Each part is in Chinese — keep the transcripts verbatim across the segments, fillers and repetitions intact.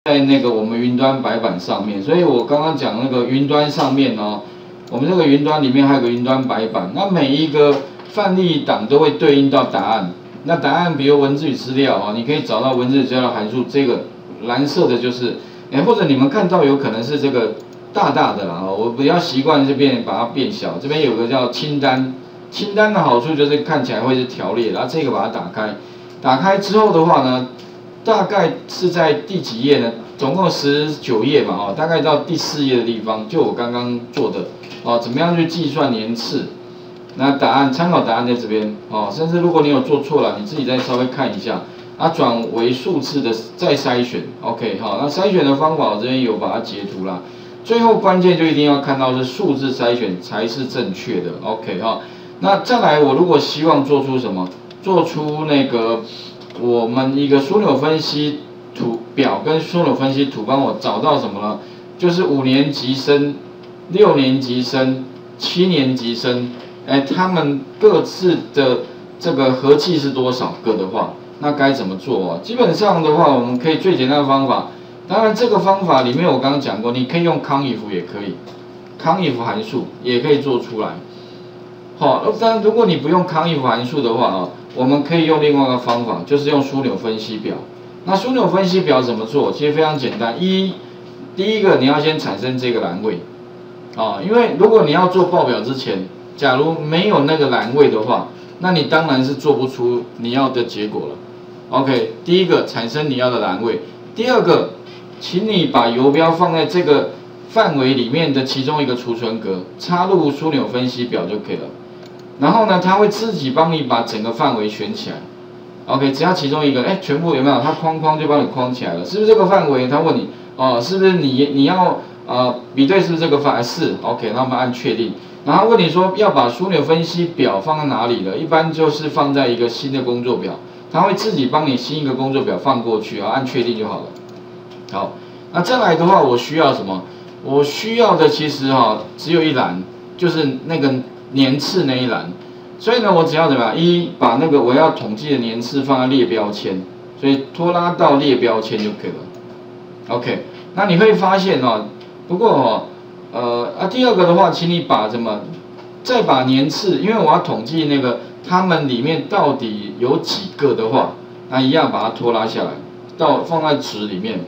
在那个我们云端白板上面，所以我刚刚讲那个云端上面哦，我们这个云端里面还有个云端白板，那每一个范例档都会对应到答案。那答案比如文字与资料啊，你可以找到文字与资料函数，这个蓝色的就是，哎，或者你们看到有可能是这个大大的啦，我比较习惯这边把它变小，这边有个叫清单，清单的好处就是看起来会是条列，然后这个把它打开，打开之后的话呢，大概是在第几页呢？总共十九页嘛，哦，大概到第四页的地方，就我刚刚做的，哦，怎么样去计算年次？那答案参考答案在这边哦，甚至如果你有做错了，你自己再稍微看一下，啊，转为数字的再筛选 ，OK 好，那筛选的方法我这边有把它截图啦。最后关键就一定要看到是数字筛选才是正确的 ，OK 哈。那再来，我如果希望做出什么，做出那个我们一个枢纽分析图表跟枢纽分析图，帮我找到什么呢？就是五年级生、六年级生、七年级生。哎，他们各自的这个合计是多少个的话，那该怎么做啊？基本上的话，我们可以最简单的方法，当然这个方法里面我刚刚讲过，你可以用康if也可以，康if函数也可以做出来。好，当然如果你不用康if函数的话啊，我们可以用另外一个方法，就是用枢纽分析表。那枢纽分析表怎么做？其实非常简单，一，第一个你要先产生这个栏位，啊，因为如果你要做报表之前，假如没有那个栏位的话，那你当然是做不出你要的结果了。OK， 第一个产生你要的栏位，第二个，请你把游标放在这个范围里面的其中一个储存格，插入枢纽分析表就可以了。然后呢，它会自己帮你把整个范围选起来。OK， 只要其中一个，哎，全部有没有？它框框就帮你框起来了，是不是这个范围？它问你，哦，是不是你你要呃比对是不是这个范围？是 ，OK， 那我们按确定。然后问你说要把枢纽分析表放在哪里了？一般就是放在一个新的工作表，它会自己帮你新一个工作表放过去啊，按确定就好了。好，那再来的话，我需要什么？我需要的其实哈、哦、只有一栏，就是那个年次那一栏。所以呢，我只要怎么样？一把那个我要统计的年次放在列标签，所以拖拉到列标签就可以了。OK， 那你会发现哦，不过哦。呃啊，第二个的话，请你把什么，再把年次，因为我要统计那个他们里面到底有几个的话，那一样把它拖拉下来，到放在值里面。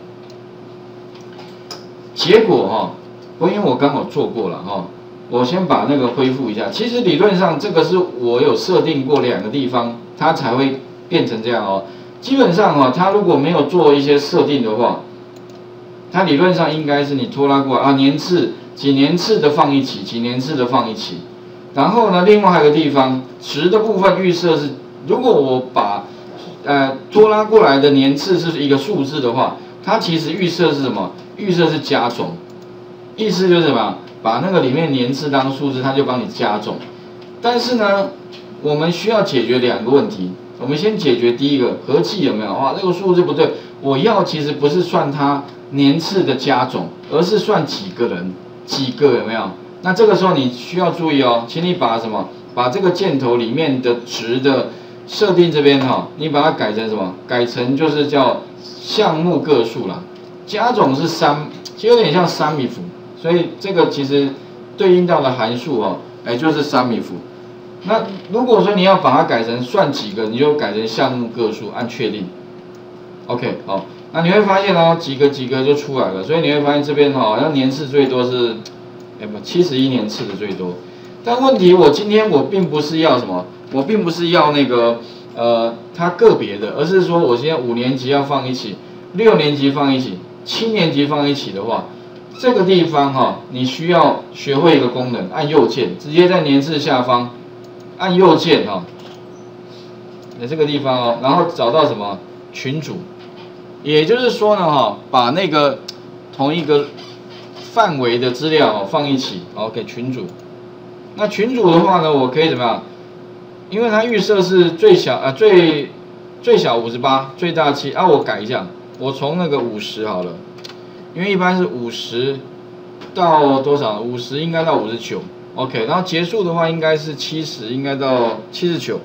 结果哈、哦，我因为我刚好做过了哈、哦，我先把那个恢复一下。其实理论上这个是我有设定过两个地方，它才会变成这样哦。基本上哈、哦，它如果没有做一些设定的话，它理论上应该是你拖拉过来啊，年次。几年次的放一起，几年次的放一起，然后呢，另外还有个地方，值的部分预设是，如果我把呃拖拉过来的年次是一个数字的话，它其实预设是什么？预设是加总，意思就是什么？把那个里面年次当数字，它就帮你加总。但是呢，我们需要解决两个问题。我们先解决第一个，合计有没有？哇，这个数字不对，我要其实不是算它年次的加总，而是算几个人。几个有没有？那这个时候你需要注意哦，请你把什么？把这个箭头里面的值的设定这边哈、哦，你把它改成什么？改成就是叫项目个数啦。加总是三，其实有点像三米符，所以这个其实对应到的函数哦，哎就是三米符。那如果说你要把它改成算几个，你就改成项目个数，按确定。OK， 好。那你会发现哦，几个几个就出来了，所以你会发现这边哈、哦，好像年次最多是，哎不，七十一年次的最多。但问题我今天我并不是要什么，我并不是要那个呃它个别的，而是说我现在五年级要放一起，六年级放一起，七年级放一起的话，这个地方哈、哦，你需要学会一个功能，按右键，直接在年次下方按右键哈、哦，在这个地方哦，然后找到什么群组。也就是说呢，哈，把那个同一个范围的资料哦放一起，哦给群组。那群组的话呢，我可以怎么样？因为它预设是最小啊最最小五十八，最大七啊，我改一下，我从那个五十好了，因为一般是五十到多少？五十应该到五十九 ，OK， 然后结束的话应该是七十，应该到七十九。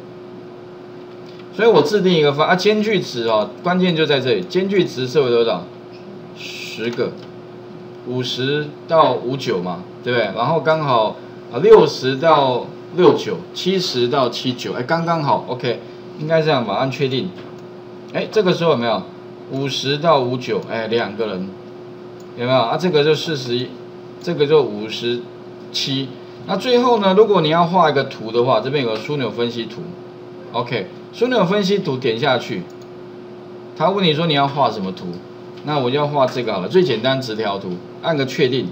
所以我制定一个方啊，间距值哦，关键就在这里，间距值设为多少？ 十个，五十到五九嘛，对不对？然后刚好啊六十到六九，七十到七九，哎，刚刚好 ，OK， 应该这样吧？按确定。哎，这个时候有没有五十到五九？哎，两个人有没有啊？这个就四十一，这个就五十七。那最后呢，如果你要画一个图的话，这边有个枢纽分析图 ，OK， 枢纽分析图点下去，他问你说你要画什么图，那我就要画这个好了，最简单直条图，按个确定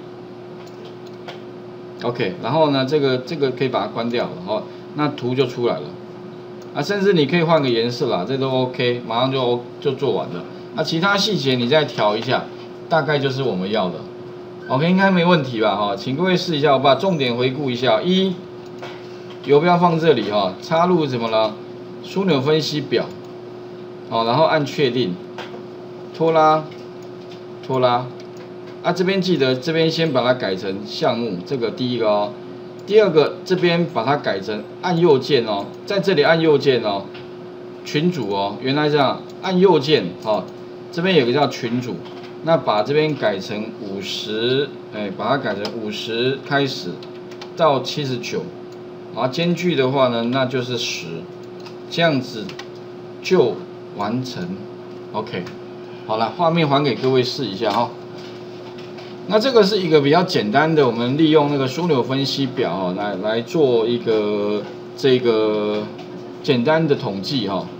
，OK， 然后呢，这个这个可以把它关掉了，哦，那图就出来了。啊，甚至你可以换个颜色啦，这都 OK， 马上就就做完了。那、啊、其他细节你再调一下，大概就是我们要的。OK， 应该没问题吧？哈，请各位试一下，我把重点回顾一下。一，游标放这里哈，插入什么了？枢纽分析表，好，然后按确定，拖拉，拖拉。啊，这边记得这边先把它改成项目，这个第一个哦。第二个这边把它改成按右键哦，在这里按右键哦，群组哦，原来这样，按右键哦，这边有个叫群组。那把这边改成五十，哎，把它改成五十开始到七十九，然后间距的话呢，那就是十，这样子就完成。OK， 好了，画面还给各位试一下哈、哦。那这个是一个比较简单的，我们利用那个枢纽分析表哦，来来做一个这个简单的统计哈、哦。